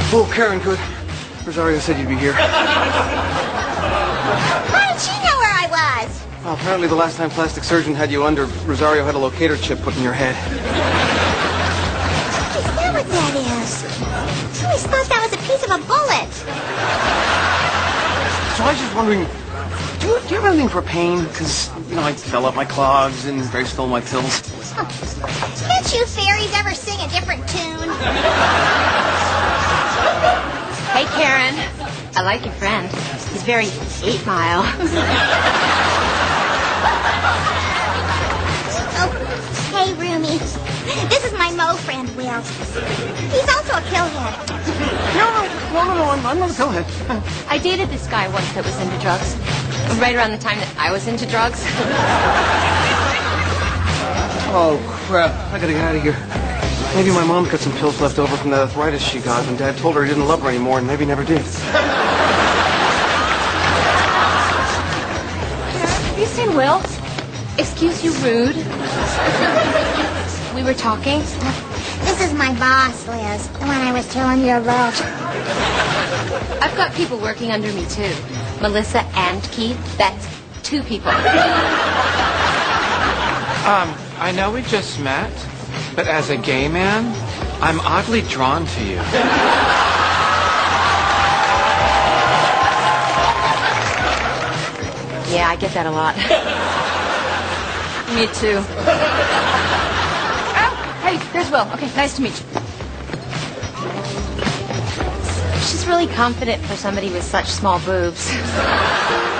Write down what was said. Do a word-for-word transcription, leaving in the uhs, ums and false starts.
Oh, Karen, good. Rosario said you'd be here. How did she know where I was? Well, apparently the last time plastic surgeon had you under, Rosario had a locator chip put in your head. Is that what that is? I always thought that was a piece of a bullet. So I was just wondering, do you, do you have anything for pain? Because, you know, I fell up my clogs and Ray stole my pills. Oh, can't you fairies ever sing a different tune? Hey, Karen. I like your friend. He's very eight mile. Oh, hey, Roomy. This is my Mo friend, Will. He's also a pillhead. No, no, no, no, no, I'm, I'm not a pillhead. I dated this guy once that was into drugs. Right around the time that I was into drugs. Oh, crap. I gotta get out of here. Maybe my mom's got some pills left over from that arthritis she got, and Dad told her he didn't love her anymore, and maybe never did. Have you seen Will? Excuse you, rude. We were talking. This is my boss, Liz, the one I was telling you about. I've got people working under me, too. Melissa and Keith. That's two people. Um, I know we just met, but as a gay man, I'm oddly drawn to you. Yeah, I get that a lot. Me too. Oh, hey, there's Will. Okay, nice to meet you. She's really confident for somebody with such small boobs.